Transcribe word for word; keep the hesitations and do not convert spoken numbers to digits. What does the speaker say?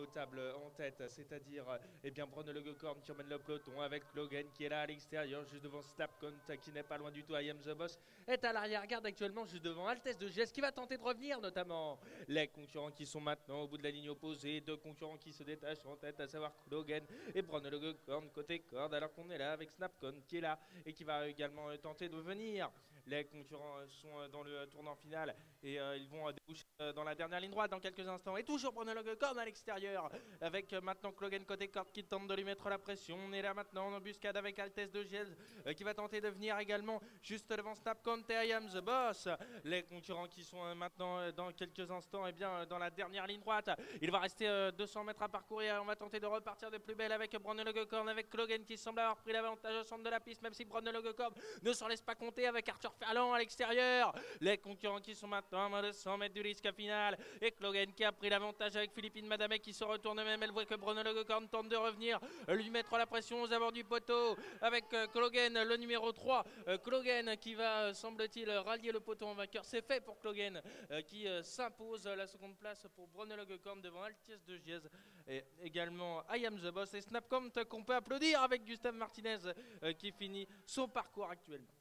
notable en tête, c'est-à-dire eh bien Braun Le Gocorn qui emmène le peloton avec Logan qui est là à l'extérieur, juste devant Snapcount qui n'est pas loin du tout. I Am The Boss est à l'arrière-garde actuellement, juste devant Altesse de Geste qui va tenter de revenir notamment. Les concurrents qui sont maintenant au bout de la ligne opposée, deux concurrents qui se détachent en tête, à savoir Logan et Braun Le Gocorn côté corde, alors qu'on est là avec Snapcount qui est là et qui va également tenter de venir. Les concurrents sont dans le tournant final et euh, ils vont déboucher dans la dernière ligne droite dans quelques instants. Et toujours Braun Le Gocorn à l'extérieur avec maintenant Logan côté corde qui tente de lui mettre la pression. On est là maintenant en embuscade avec Altesse de Geste euh, qui va tenter de venir également juste devant Snapcount et I Am The Boss. Les concurrents qui sont euh, maintenant euh, dans quelques instants et eh bien, dans la dernière ligne droite. Il va rester euh, deux cents mètres à parcourir. On va tenter de repartir de plus belle avec Braun Le Gocorn, avec Logan qui semble avoir pris l'avantage au centre de la piste, même si Braun Le Gocorn ne s'en laisse pas compter avec Arthur Ferland à l'extérieur. Les concurrents qui sont maintenant à moins de cent mètres du risque final. Et Logan qui a pris l'avantage avec Philippine Madame qui se retourne même. Elle voit que Braun Le Gocorn tente de revenir, lui mettre la pression aux abords du poteau avec euh, Logan, le numéro trois. Euh, Logan qui va, euh, semble-t-il, rallier le poteau en vainqueur. C'est fait pour Logan euh, qui euh, s'impose la seconde place pour Braun Le Gocorn devant Altesse de Geste et également I Am The Boss et Snapcount qu'on peut applaudir avec Gustave Martinez euh, qui finit son parcours actuellement.